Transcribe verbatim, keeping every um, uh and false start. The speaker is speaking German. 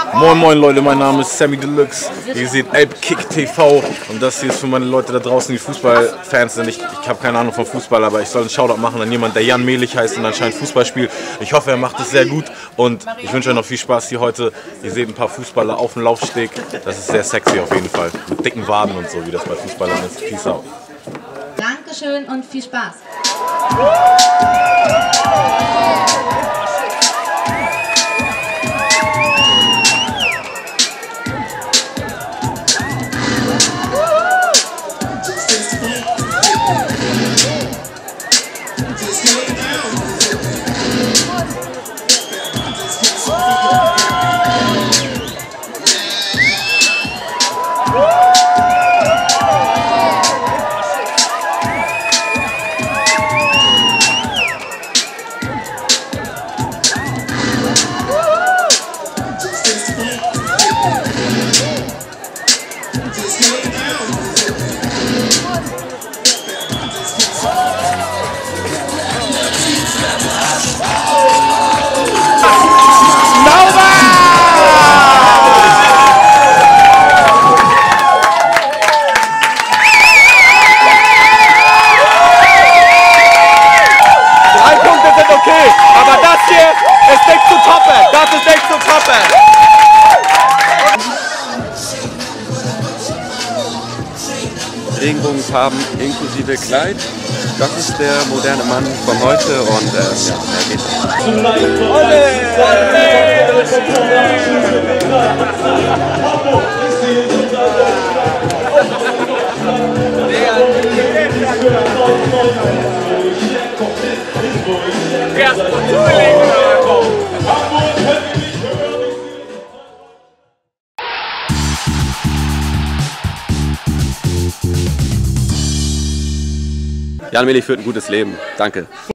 Moin moin Leute, mein Name ist Sammy Deluxe. Ihr seht Elbkick T V und das hier ist für meine Leute da draußen, die Fußballfans sind. Ich, ich habe keine Ahnung vom Fußball, aber ich soll einen Shoutout machen an jemanden, der Jan Mehlich heißt und anscheinend Fußball spielt. Ich hoffe, er macht es sehr gut und ich wünsche euch noch viel Spaß hier heute. Ihr seht ein paar Fußballer auf dem Laufsteg. Das ist sehr sexy auf jeden Fall. Mit dicken Waden und so, wie das bei Fußballern ist. Peace out. Dankeschön und viel Spaß. Aber das hier ist nicht zu toppen. Das ist nicht zu toppen. Regenbogenfarben inklusive Kleid. Das ist der moderne Mann von heute und äh, ja, er geht. Jan Mehlich führt ein gutes Leben. Danke.